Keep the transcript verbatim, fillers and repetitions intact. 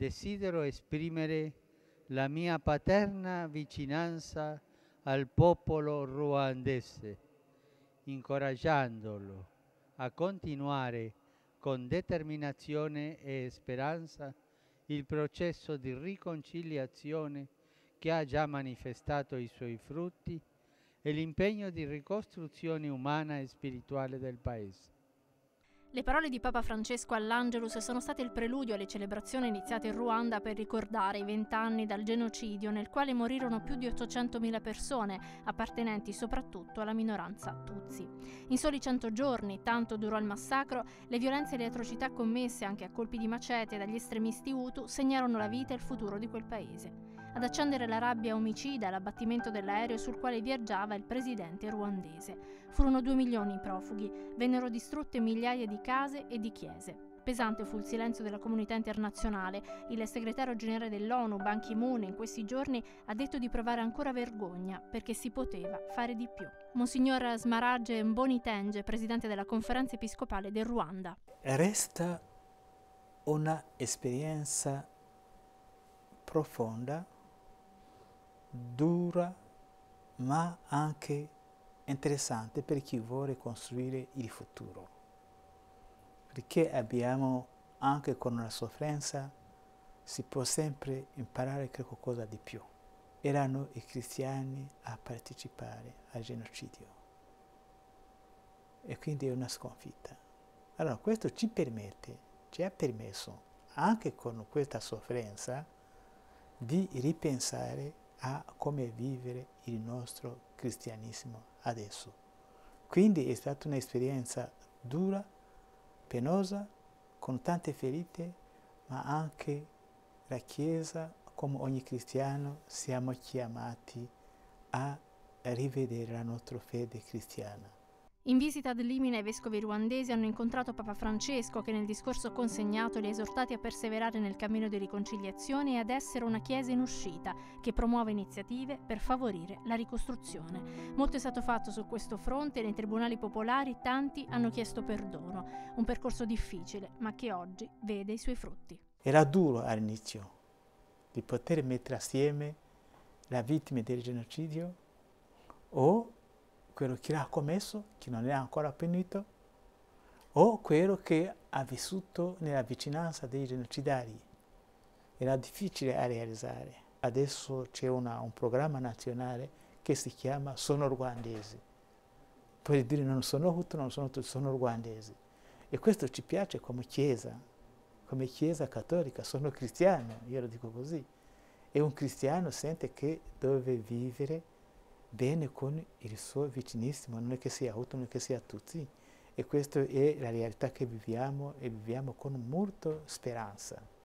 desidero esprimere la mia paterna vicinanza al popolo ruandese, incoraggiandolo a continuare con determinazione e speranza il processo di riconciliazione che ha già manifestato i suoi frutti e l'impegno di ricostruzione umana e spirituale del Paese. Le parole di Papa Francesco all'Angelus sono state il preludio alle celebrazioni iniziate in Ruanda per ricordare i vent'anni dal genocidio nel quale morirono più di ottocentomila persone, appartenenti soprattutto alla minoranza Tutsi. In soli cento giorni, tanto durò il massacro, le violenze e le atrocità commesse anche a colpi di macete dagli estremisti Hutu segnarono la vita e il futuro di quel paese. Ad accendere la rabbia omicida l'abbattimento dell'aereo sul quale viaggiava il presidente ruandese. Furono due milioni i profughi, vennero distrutte migliaia di case e di chiese. Pesante fu il silenzio della comunità internazionale. Il segretario generale dell'ONU, Ban Ki-moon, in questi giorni ha detto di provare ancora vergogna perché si poteva fare di più. Monsignor Smaragde Mbonitenge, presidente della conferenza episcopale del Ruanda. Resta una esperienza profonda, dura, ma anche interessante per chi vuole costruire il futuro. Perché abbiamo, anche con una sofferenza, si può sempre imparare qualcosa di più. Erano i cristiani a partecipare al genocidio. E quindi è una sconfitta. Allora questo ci permette, ci ha permesso, anche con questa sofferenza, di ripensare a come vivere il nostro cristianesimo adesso. Quindi è stata un'esperienza dura, penosa, con tante ferite, ma anche la Chiesa, come ogni cristiano, siamo chiamati a rivedere la nostra fede cristiana. In visita ad Limina i vescovi ruandesi hanno incontrato Papa Francesco che nel discorso consegnato li ha esortati a perseverare nel cammino di riconciliazione e ad essere una Chiesa in uscita che promuove iniziative per favorire la ricostruzione. Molto è stato fatto su questo fronte e nei tribunali popolari tanti hanno chiesto perdono. Un percorso difficile ma che oggi vede i suoi frutti. Era duro all'inizio di poter mettere assieme la vittima del genocidio o quello che l'ha commesso, che non è ancora punito, o quello che ha vissuto nella vicinanza dei genocidari. Era difficile a realizzare. Adesso c'è una, un programma nazionale che si chiama Sono ruandesi. Puoi dire non sono Hutu, non sono Tutsi, sono ruandesi. E questo ci piace come Chiesa, come Chiesa cattolica, sono cristiano, io lo dico così. E un cristiano sente che deve vivere bene con il suo vicinissimo, non è che sia Hutu, non è che sia Tutsi. E questa è la realtà che viviamo e viviamo con molta speranza.